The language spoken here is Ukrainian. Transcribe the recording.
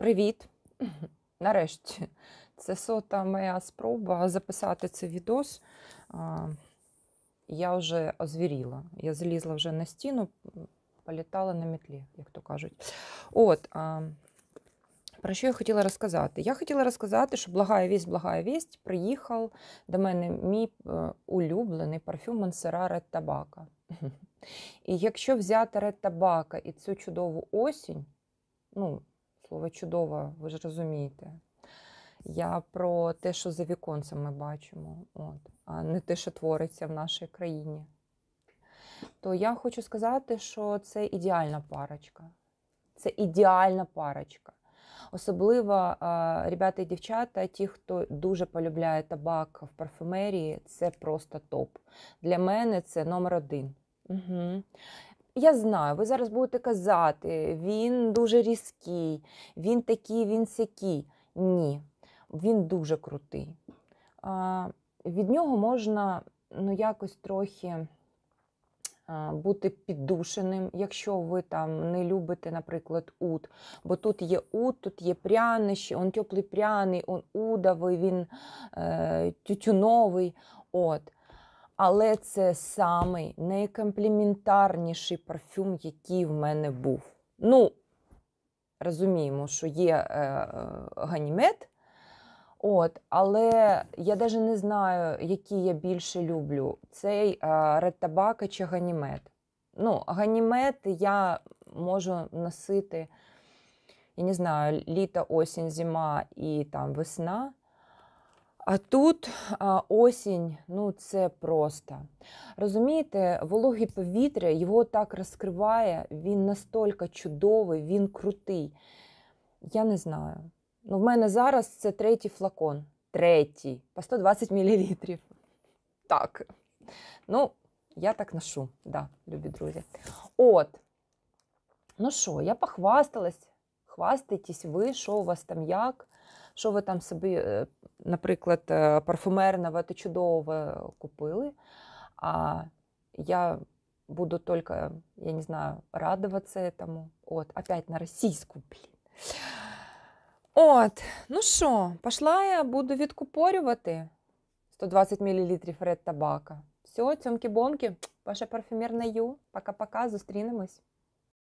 Привіт! Нарешті, це 100-та моя спроба записати цей відос. Я вже озвіріла. Я залізла вже на стіну, політала на метлі, як то кажуть. Про що я хотіла розказати? Я хотіла розказати, що благая вість, приїхав до мене мій улюблений парфюм Монсера Ред Табака. І якщо взяти Ред Табака і цю чудову осінь, слово чудова, ви ж розумієте, я про те, що за віконцем ми бачимо, а не те, що твориться в нашій країні, то я хочу сказати, що це ідеальна парочка. Це ідеальна парочка. Особливо, ребята і дівчата, ті, хто дуже полюбляє табак в парфумерії, це просто топ. Для мене це номер один. Угу. Я знаю, ви зараз будете казати, він дуже різкий, він такий, він сякий. Ні, він дуже крутий. Від нього можна якось трохи бути піддушеним, якщо ви там не любите, наприклад, уд. Бо тут є уд, тут є прянощі, він теплий пряний, він удовий, він тютюновий. Але це самий найкомпліментарніший парфюм, який в мене був. Розуміємо, що є Ганімед, але я навіть не знаю, який я більше люблю. Цей Ред Табака чи Ганімед. Ганімед я можу носити, я не знаю, літо, осінь, зима і там весна. А тут осінь, це просто. Розумієте, вологе повітря, його так розкриває, він настільки чудовий, він крутий. Я не знаю. В мене зараз це 3-й флакон. 3-й, по 120 мл. Так. Я так ношу, да, любі друзі. Я похвасталась. Хвастайтесь ви, що у вас там як. Що ви там собі, наприклад, парфумерного та чудового купили, а я буду тільки, я не знаю, радуватися этому. Опять на російську, пішла я, буду відкупорювати 120 мл Ред Табака. Все, цьомки-бомки, ваша парфюмерна Ю. Пока-пока, зустрінемось.